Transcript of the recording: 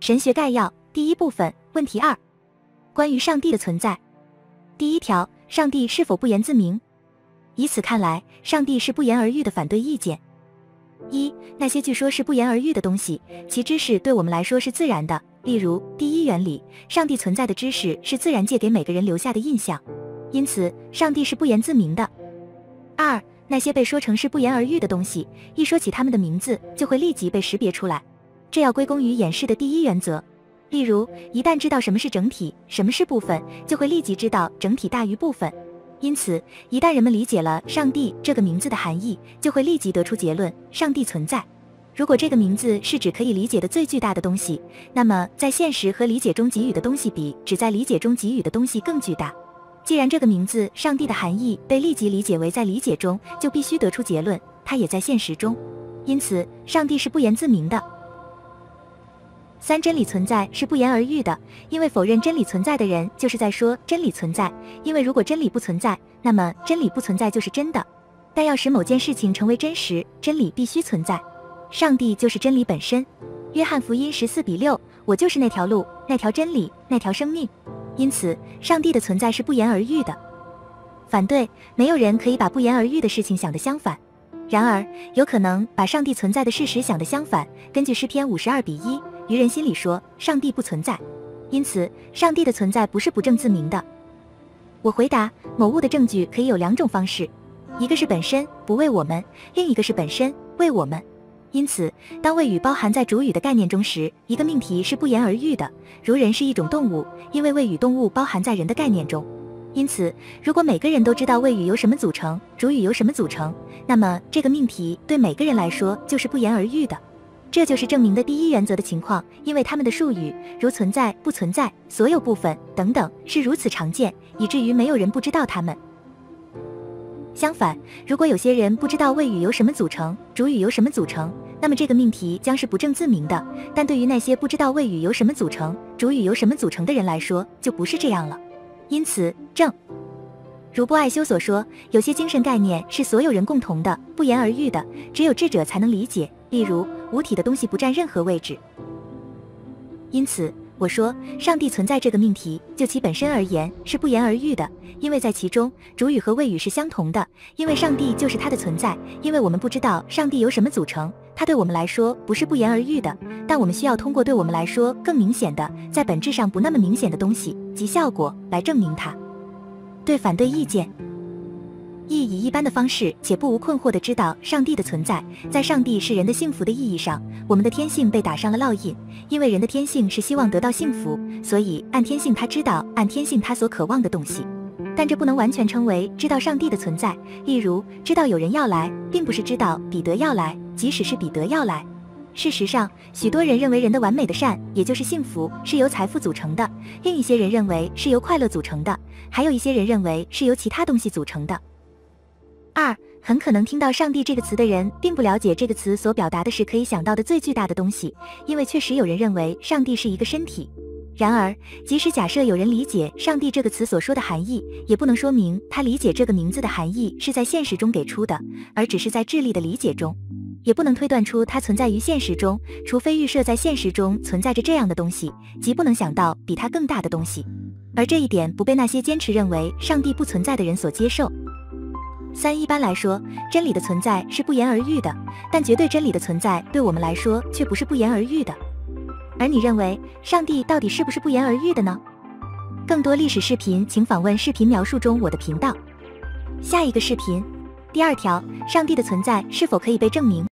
神学概要第一部分问题2，关于上帝的存在。第一条，上帝是否不言自明？以此看来，上帝是不言而喻的反对意见。一，那些据说是不言而喻的东西，其知识对我们来说是自然的，例如第一原理，上帝存在的知识是自然界给每个人留下的印象，因此上帝是不言自明的。二，那些被说成是不言而喻的东西，一说起他们的名字就会立即被识别出来，这要归功于演示的第一原则。例如，一旦知道什么是整体，什么是部分，就会立即知道整体大于部分。因此，一旦人们理解了上帝这个名字的含义，就会立即得出结论，上帝存在。如果这个名字是指可以理解的最巨大的东西，那么在现实和理解中给予的东西比只在理解中给予的东西更巨大。既然这个名字上帝的含义被立即理解为在理解中，就必须得出结论，它也在现实中。因此，上帝是不言自明的。三，真理存在是不言而喻的，因为否认真理存在的人就是在说真理存在，因为如果真理不存在，那么真理不存在就是真的。但要使某件事情成为真实，真理必须存在。上帝就是真理本身。约翰福音14:6，我就是那条路，那条真理，那条生命。因此，上帝的存在是不言而喻的。反对，没有人可以把不言而喻的事情想得相反。然而，有可能把上帝存在的事实想得相反。根据诗篇52:1，愚人心里说，上帝不存在。因此，上帝的存在不是不证自明的。我回答，某物的证据可以有2种方式，一个是本身不为我们，另一个是本身为我们。因此，当谓语包含在主语的概念中时，一个命题是不言而喻的，如人是一种动物，因为谓语动物包含在人的概念中。因此，如果每个人都知道谓语由什么组成，主语由什么组成，那么这个命题对每个人来说就是不言而喻的。这就是证明的第一原则的情况，因为它们的术语，如存在、不存在、所有部分等等，是如此常见，以至于没有人不知道它们。相反，如果有些人不知道谓语由什么组成，主语由什么组成，那么这个命题将是不证自明的。但对于那些不知道谓语由什么组成，主语由什么组成的人来说，就不是这样了。因此，如波艾修所说，有些精神概念是所有人共同的，不言而喻的，只有智者才能理解。例如，无体的东西不占任何位置。因此，我说，上帝存在这个命题，就其本身而言是不言而喻的，因为在其中，主语和谓语是相同的，因为上帝就是它的存在。因为我们不知道上帝由什么组成，它对我们来说不是不言而喻的，但我们需要通过对我们来说更明显的，在本质上不那么明显的东西及效果来证明它。对反对意见，以一般的方式且不无困惑地知道上帝的存在，在上帝是人的幸福的意义上，我们的天性被打上了烙印，因为人的天性是希望得到幸福，所以按天性他知道按天性他所渴望的东西。但这不能完全称为知道上帝的存在，例如知道有人要来，并不是知道彼得要来，即使是彼得要来。事实上，许多人认为人的完美的善，也就是幸福，是由财富组成的，另一些人认为是由快乐组成的，还有一些人认为是由其他东西组成的。二，很可能听到上帝这个词的人并不了解这个词所表达的是可以想到的最巨大的东西，因为确实有人认为上帝是一个身体。然而，即使假设有人理解上帝这个词所说的含义，也不能说明他理解这个名字的含义是在现实中给出的，而只是在智力的理解中，也不能推断出它存在于现实中，除非预设在现实中存在着这样的东西，即不能想到比它更大的东西。而这一点不被那些坚持认为上帝不存在的人所接受。三，一般来说，真理的存在是不言而喻的，但绝对真理的存在对我们来说却不是不言而喻的。而你认为上帝到底是不是不言而喻的呢？更多历史视频请访问视频描述中我的频道。下一个视频，第2条，上帝的存在是否可以被证明？